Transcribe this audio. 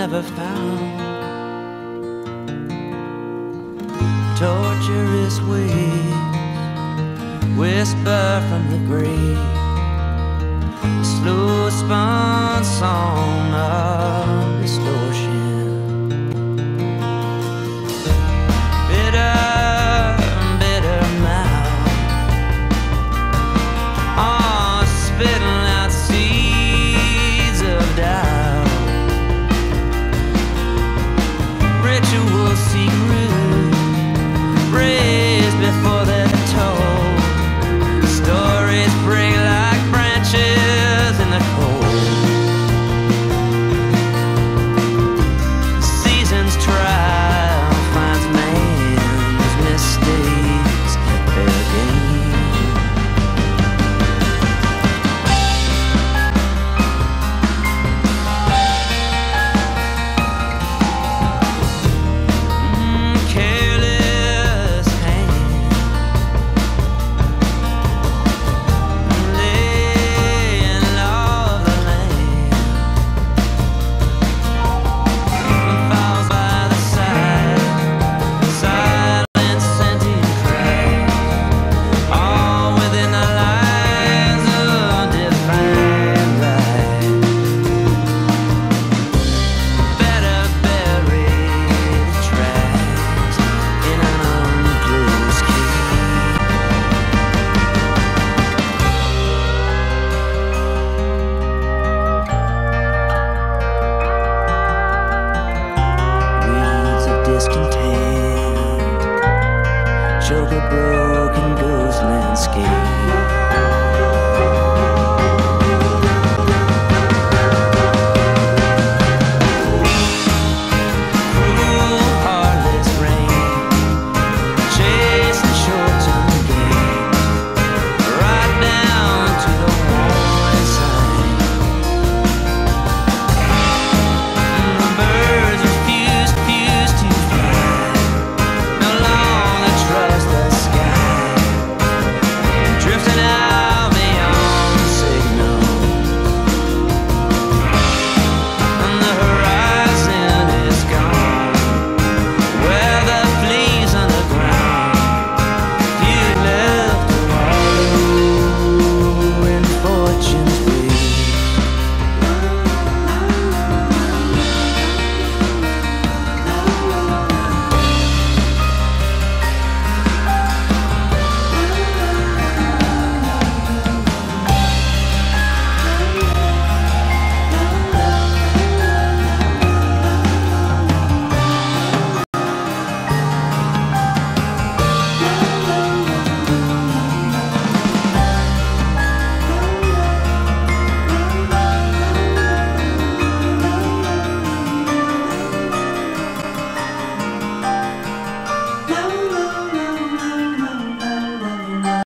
never found. Torturous waves whisper from the grave, a slow spun song of distortion. Bitter, bitter mouth, oh, spitting out seeds of doubt. Rituals seek root, raised before they're told. Stories break like branches in the cold. Season's trial finds man's mistakes fair game. Careless hand laying low the land, falls by the side, silent sentient cries, all within the lines of defined right. Better bury the tracks in an unclosed cave. Weeds of discontent choke a broken ghost landscape.